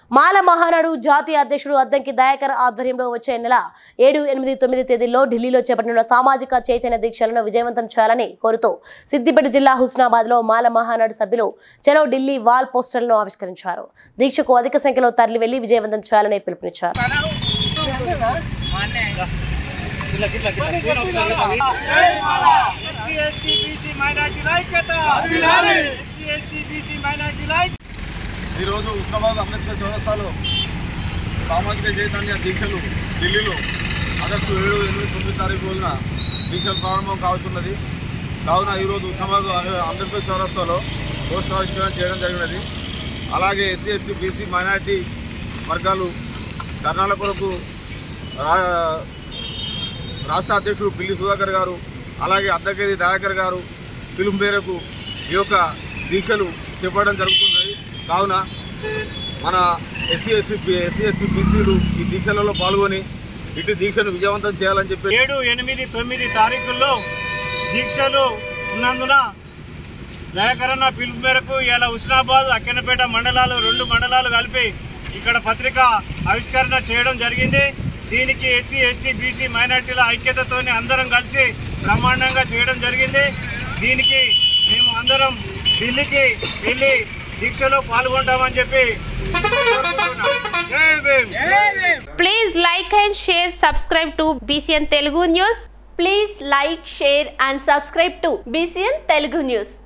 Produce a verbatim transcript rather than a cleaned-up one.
మాల మహానాడు జాతీయ అధ్యక్షుడు అద్దంకి దయాకర్ ఆధ్వర్యంలో వచ్చే నెల ఏడు ఎనిమిది తొమ్మిది తేదీల్లో ఢిల్లీలో చేపట్టిన సామాజిక చైతన్య దీక్షలను విజయవంతం చేయాలని కోరుతూ సిద్దిపేట జిల్లా హుస్నాబాద్ లో మాల మహానాడు సభ్యులు చలో ఢిల్లీ వాల్ పోస్టర్లను ఆవిష్కరించారు. దీక్షకు అధిక సంఖ్యలో తరలి వెళ్లి విజయవంతం చేయాలని పిలుపునిచ్చారు. ఈ రోజు హుస్నాబాద్ అంబేద్కర్ చౌరస్తాలో సామాజిక చైతన్య దీక్షలు ఢిల్లీలో ఆగస్టు ఏడు ఎనిమిది తొమ్మిది తారీఖు రోజున దీక్షలు ప్రారంభం కావచ్చున్నది. కావున ఈరోజు హుస్నాబాద్ అంబేద్కర్ చౌరస్తాలో పోస్టర్ ఆవిష్కరణ చేయడం జరిగినది. అలాగే ఎస్సీ ఎస్టీ బీసీ మైనారిటీ వర్గాలు ధర్నాల కొరకు రాష్ట్ర అధ్యక్షుడు పిల్లి సుధాకర్ గారు అలాగే అద్దకేది దయాకర్ గారు పిలుపు మేరకు ఈ యొక్క దీక్షలు చేపట్టడం జరుగుతుంది. కావున మన ఎస్సీ ఎస్సీ ఎస్సీ ఎస్టీ బీసీలు ఈ దీక్షలలో పాల్గొని ఇటు దీక్షను విజయవంతం చేయాలని చెప్పి ఏడు ఎనిమిది తొమ్మిది తారీఖుల్లో దీక్షలు ఉన్నందున దయాకరణ పిలుపు మేరకు ఇలా హుస్నాబాద్ అక్కెన్నపేట మండలాలు రెండు మండలాలు కలిపి ఇక్కడ పత్రిక ఆవిష్కరణ చేయడం జరిగింది. దీనికి ఎస్సీ ఎస్టీ బీసీ మైనార్టీల ఐక్యతతో అందరం కలిసి బ్రహ్మాండంగా చేయడం జరిగింది. దీనికి మేము అందరం ఢిల్లీకి వెళ్ళి దీక్షలో పాల్గొంటామని చెప్పి please like and share subscribe to BCN Telugu news. Please like, share and subscribe to B C N Telugu News.